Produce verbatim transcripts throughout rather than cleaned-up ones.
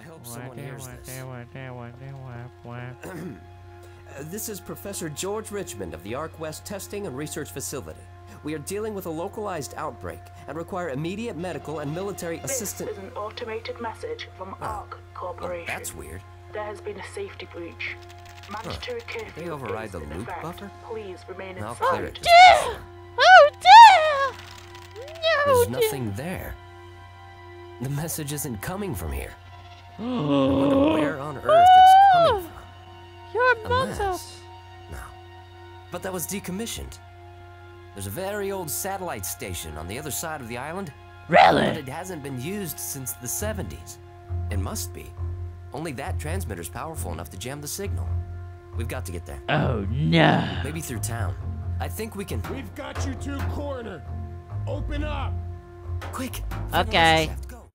hope someone hears this. This is Professor George Richmond of the Arc West Testing and Research Facility. We are dealing with a localized outbreak and require immediate medical and military assistance. This is an automated message from oh. Arc Corporation. Oh, that's weird. There has been a safety breach. Mandatory huh. curfew. Did they override the in loop effect. buffer? Please remain I'll inside. clear it. Oh dear! Oh dear! No, There's dear. nothing there. The message isn't coming from here. I wonder where on earth it's coming from. Your A mother. mess. No. But that was decommissioned. There's a very old satellite station on the other side of the island. Really? But it hasn't been used since the seventies. It must be. Only that transmitter's powerful enough to jam the signal. We've got to get there. Oh no. Maybe through town. I think we can. We've got you two cornered. Open up. Quick. Okay. Shaft, go.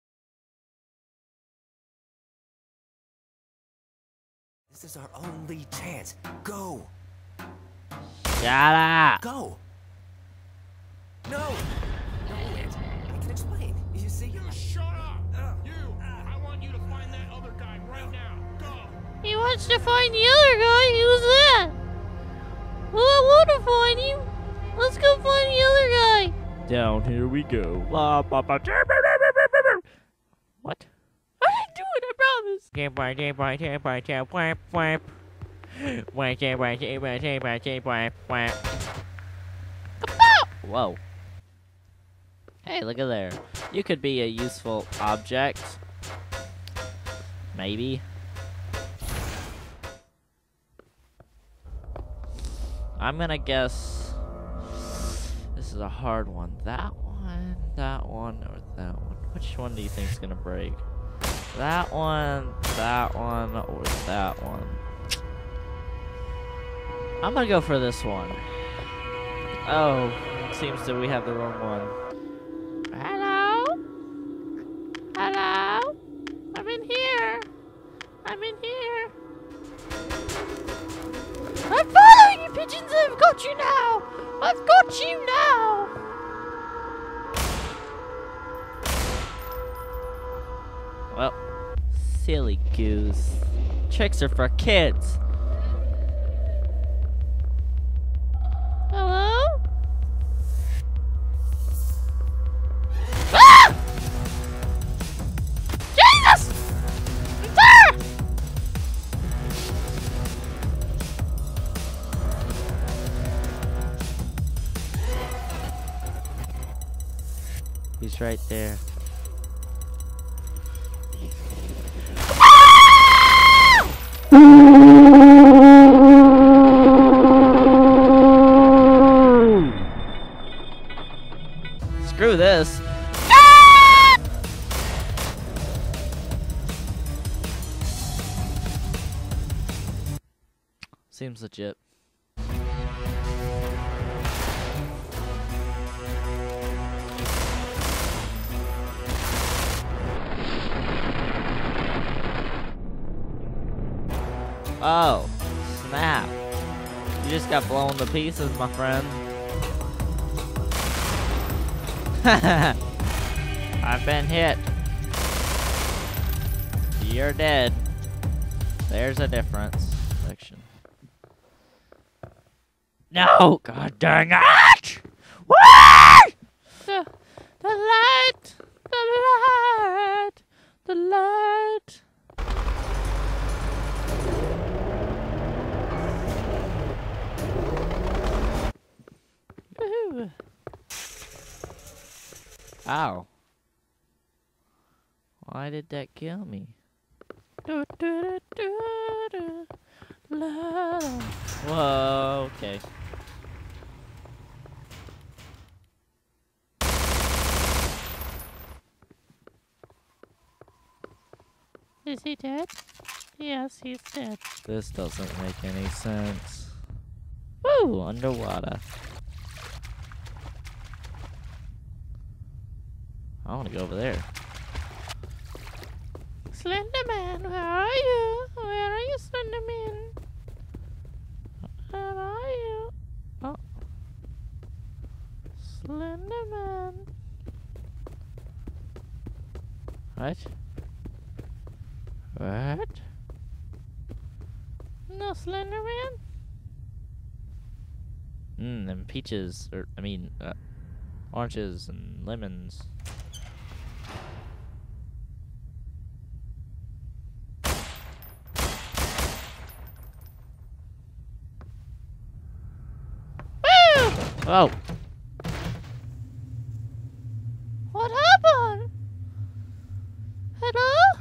This is our only chance. Go. Shut up. Go. No. No, wait. I can explain. You see? You shut up. Uh, you. Uh, I want you to find that other guy right now. Go. He wants to find the other guy. Who's that? Well, I want to find him. Let's go find the other guy. Down here we go. La, ba, ba, da, ba, ba, ba, ba, ba. What? I didn't do it, I promise. Whoa. Hey, look at there. You could be a useful object. Maybe. I'm gonna guess this is a hard one. That one, that one, or that one. Which one do you think is gonna break? That one, that one, or that one? I'm gonna go for this one. Oh, it seems that we have the wrong one. Hello? Hello? I'm in here. I'm in here. I'm following you, pigeons! I've got you now! I've got you now! Well, silly goose. Tricks are for kids. Hello? Ah! Jesus! I'm there! He's right there. Screw this. Seems legit. Oh, snap. You just got blown to pieces, my friend. I've been hit. You're dead. There's a difference. Section. No! God dang it! What? The, the light! The light! The light! Woohoo! Ow. Why did that kill me? Do, do, do, do, do, la. Whoa, okay. Is he dead? Yes, he's dead. This doesn't make any sense. Woo! Underwater. I want to go over there. Slenderman, where are you? Where are you, Slenderman? Where are you? Oh. Slenderman. What? What? No Slender Man? Mmm, them peaches, or, I mean, uh, oranges and lemons. Woo! Oh. What happened? Hello?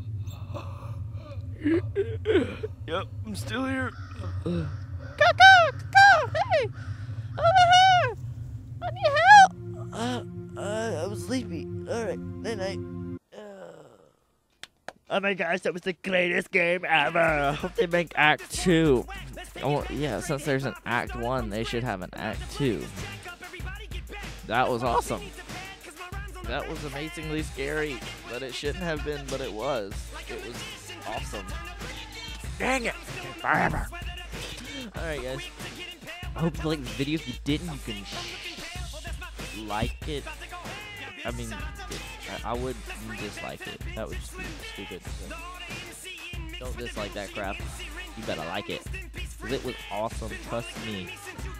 Yep, I'm still here. Go, go, go! Hey! Over here! I need help! Uh, uh, I was sleepy. Alright, night night. Uh... Oh my gosh, that was the greatest game ever! I hope they make Act two. Oh, yeah, since there's an Act one, they should have an Act two. That was awesome. That was amazingly scary, but it shouldn't have been, but it was. It was awesome. Dang it! Forever! Alright, guys. I hope you liked the video. If you didn't, you can like it. I mean, it, I, I would dislike it. That would just be stupid. So. Don't dislike that crap. You better like it. Because it was awesome. Trust me.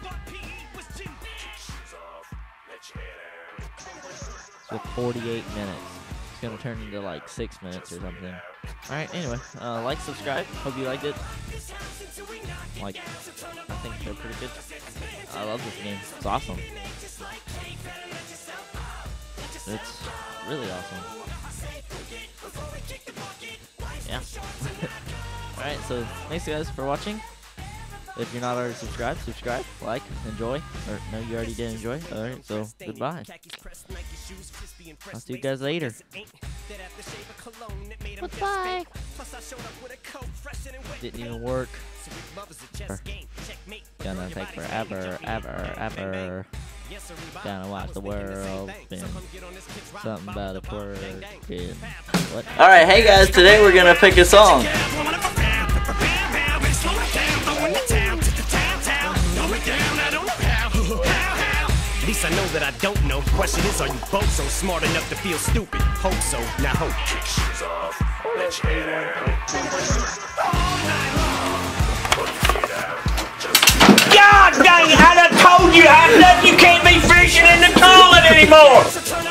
With forty-eight minutes. It's gonna turn into like six minutes or something. Alright, anyway, uh, like, subscribe. Hope you liked it. Like, I think they're pretty good. I love this game. It's awesome. It's really awesome. Yeah. Alright, so thanks guys for watching. If you're not already subscribed, subscribe, like, enjoy. Or no, you already did enjoy. Alright, so goodbye. I'll see you guys later. Goodbye. Didn't even work. Gonna take forever, ever, ever. Gonna watch the world spin. Something about a twerking. What? Alright, hey guys, today we're gonna pick a song. At least I know that I don't know. Question is, are you both so smart enough to feel stupid? Hope so. Now hope. Kick shoes off. Let your head out. God dang it! I done told you, I done you can't be fishing in the toilet anymore.